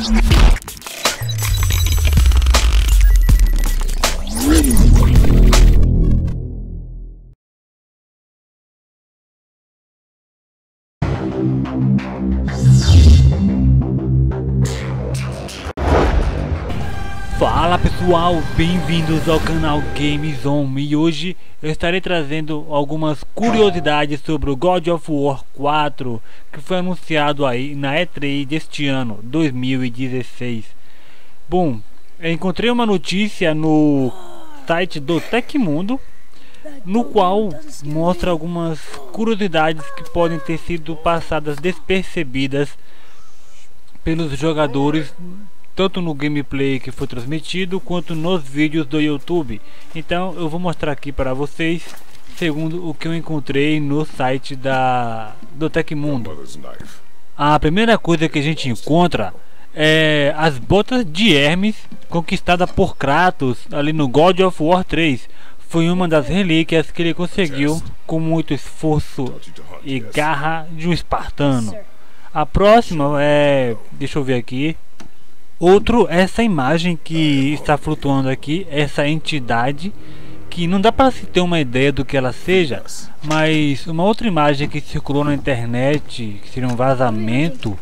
Fala pessoal, bem-vindos ao canal GameZone, e hoje eu estarei trazendo algumas curiosidades sobre o God of War 4 que foi anunciado aí na E3 deste ano, 2016. Bom, eu encontrei uma notícia no site do Tecmundo, no qual mostra algumas curiosidades que podem ter sido passadas despercebidas pelos jogadores, tanto no gameplay que foi transmitido quanto nos vídeos do YouTube. Então eu vou mostrar aqui para vocês segundo o que eu encontrei no site do Tecmundo. A primeira coisa que a gente encontra é as botas de Hermes conquistada por Kratos ali no God of War 3. Foi uma das relíquias que ele conseguiu com muito esforço e garra de um espartano. A próxima é, deixa eu ver aqui, essa imagem que está flutuando aqui, essa entidade que não dá para se ter uma ideia do que ela seja, mas uma outra imagem que circulou na internet, que seria um vazamento,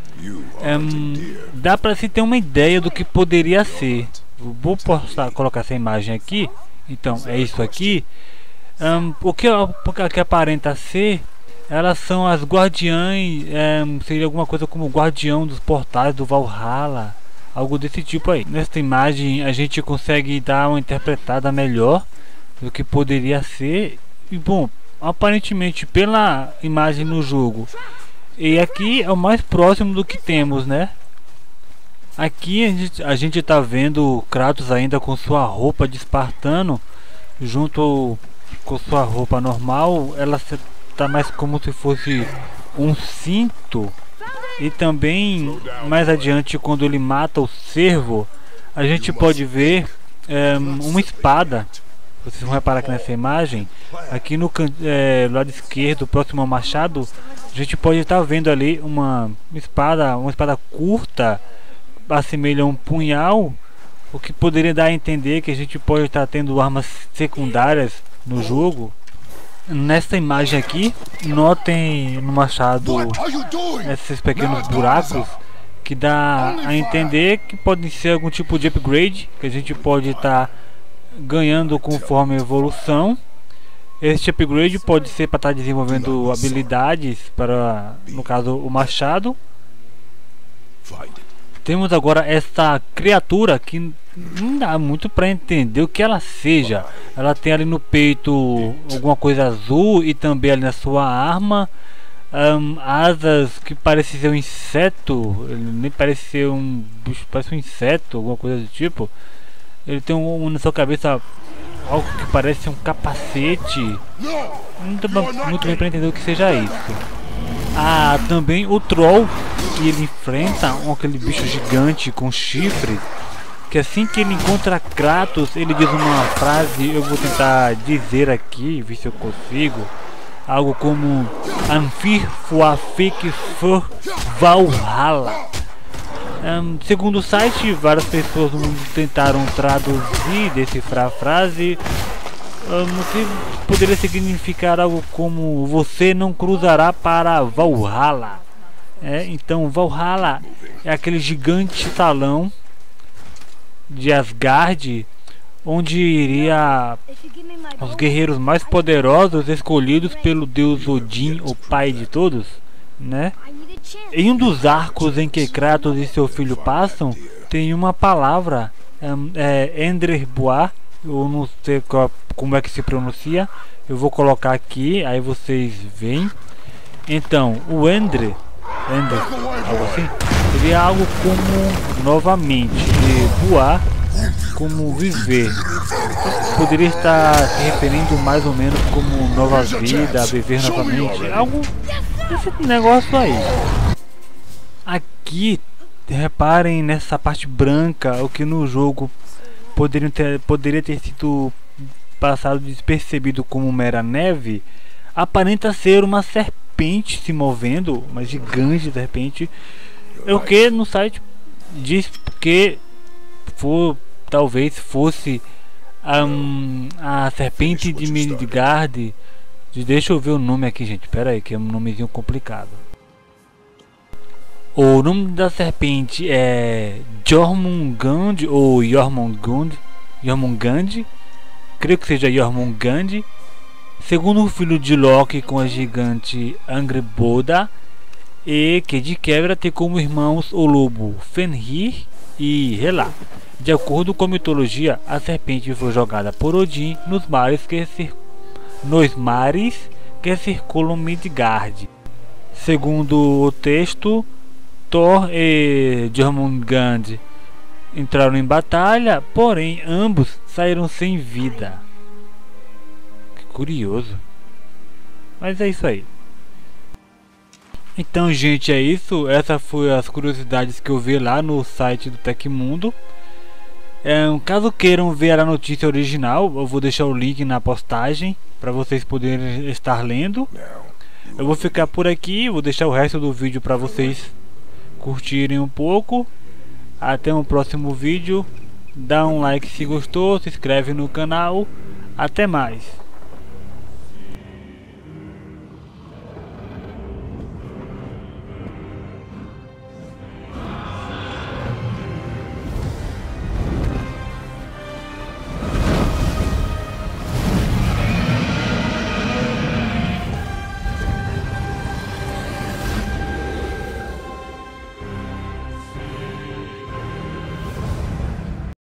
dá para se ter uma ideia do que poderia ser. Vou colocar essa imagem aqui. Então é isso aqui. O que aparenta ser, elas são as guardiães, seria alguma coisa como o guardião dos portais do Valhalla, algo desse tipo aí. Nesta imagem a gente consegue dar uma interpretada melhor do que poderia ser. E bom, aparentemente pela imagem no jogo, e aqui é o mais próximo do que temos, né? Aqui a gente tá vendo Kratos ainda com sua roupa de espartano, junto com sua roupa normal. Ela tá mais como se fosse um cinto. E também mais adiante, quando ele mata o cervo, a gente pode ver uma espada. Vocês vão reparar que nessa imagem, aqui no lado esquerdo, próximo ao machado, a gente pode estar vendo ali uma espada curta, assemelha a um punhal, o que poderia dar a entender que a gente pode estar tendo armas secundárias no jogo. Nesta imagem aqui, notem no machado esses pequenos buracos que dá a entender que podem ser algum tipo de upgrade que a gente pode estar ganhando conforme a evolução. Este upgrade pode ser para estar desenvolvendo habilidades para, no caso, o machado. Temos agora essa criatura que não dá muito para entender o que ela seja. Ela tem ali no peito alguma coisa azul e também ali na sua arma asas que parece ser um inseto. Ele nem parece ser um bicho, parece um inseto, alguma coisa do tipo. Ele tem na sua cabeça algo que parece um capacete. Não dá muito bem para entender o que seja isso. Também o troll que ele enfrenta, aquele bicho gigante com chifres, que assim que ele encontra Kratos, ele diz uma frase, eu vou tentar dizer aqui, ver se eu consigo, algo como Anfir Fuafik Fur Valhalla. Segundo o site, várias pessoas no mundo tentaram traduzir, decifrar a frase, que poderia significar algo como você não cruzará para Valhalla. Então Valhalla é aquele gigante salão de Asgard, onde iria os guerreiros mais poderosos escolhidos pelo deus Odin, o pai de todos, né? Em um dos arcos em que Kratos e seu filho passam, tem uma palavra, Endrboa, eu não sei como é que se pronuncia, eu vou colocar aqui, aí vocês veem. Então, o Ender, algo assim, seria algo como novamente, e voar como viver. Poderia estar se referindo mais ou menos como nova vida, viver novamente, algo desse negócio aí. Aqui, reparem nessa parte branca, o que no jogo poderia ter sido passado despercebido como mera neve, aparenta ser uma serpente se movendo, uma gigante serpente. O que no site diz que talvez fosse a serpente de Midgard. Deixa eu ver o nome aqui, gente. Pera aí, que é um nomezinho complicado. O nome da serpente é Jormungand ou Jormungand. Creio que seja Jormungand. Segundo o filho de Loki com a gigante Angrboda, e que de quebra tem como irmãos o lobo Fenrir e Hela. De acordo com a mitologia, a serpente foi jogada por Odin nos mares que circulam Midgard. Segundo o texto, Thor e Jormungand entraram em batalha, porém ambos saíram sem vida. Que curioso. Mas é isso aí. Então, gente, é isso. Essa foi as curiosidades que eu vi lá no site do Tecmundo. Caso queiram ver a notícia original, eu vou deixar o link na postagem para vocês poderem estar lendo. Eu vou ficar por aqui, vou deixar o resto do vídeo para vocês curtirem um pouco. Até um próximo vídeo. Dá um like se gostou, se inscreve no canal. Até mais.